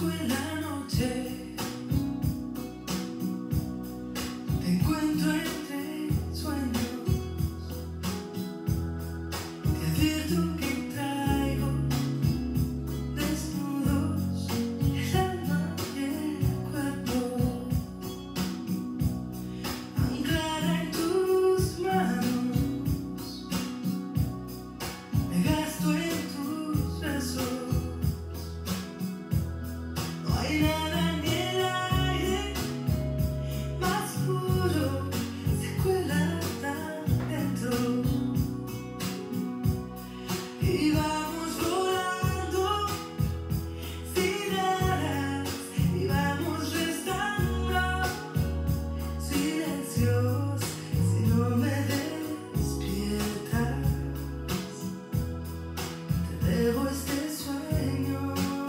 busco en la noche, te encuentro entre sueños, te advierto que traigo desnudos el alma y el cuerpo, anclada en tus manos, me gasto en tus besos. No hay nada en el aire más puro, se cuela tan dentro. Y vamos volando sin alas, y vamos restando silencios si no me despiertas. Te debo este sueño.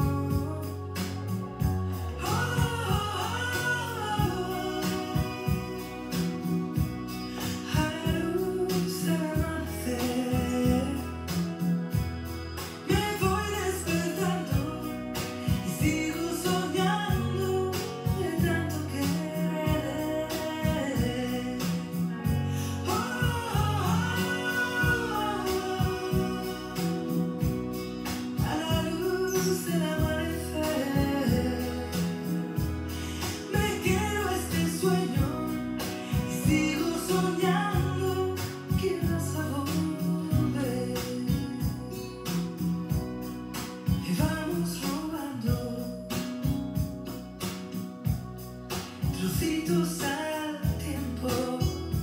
Trocitos al tiempo,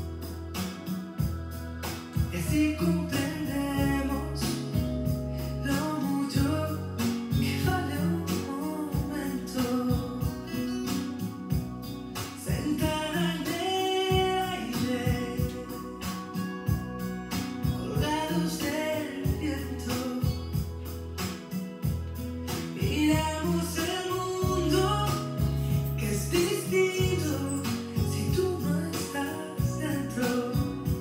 y así comprendemos lo mucho que vale un momento. Sentada en el aire, colgados del viento, miramos el mundo que es distinto si tú no estás dentro.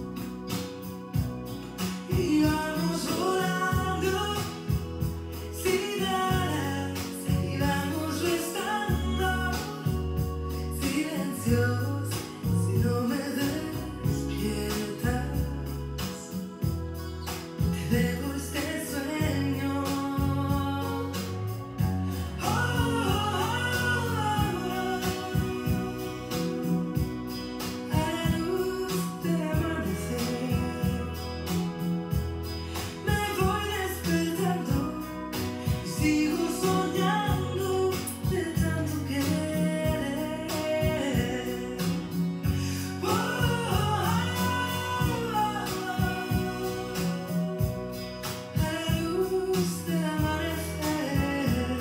Y vamos volando sin alas, y vamos restando silencios si no me despiertas. Te debo este sueño. Sigo soñando de tanto querer. A la luz del amanecer,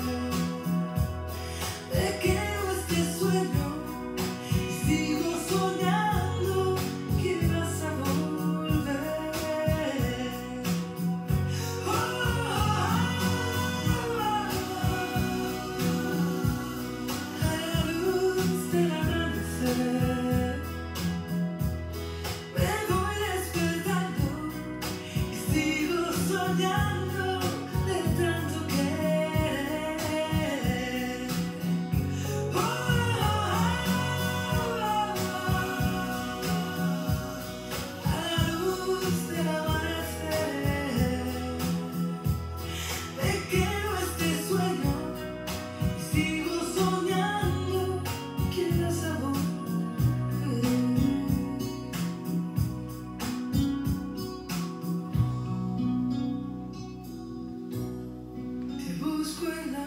me quedo este sueño y sigo soñando que vas a volver. Me voy despertando y sigo soñando de tanto querer. A la luz del amanecer, me quedo este sueño y sigo soñando que vas a volver. Te busco en la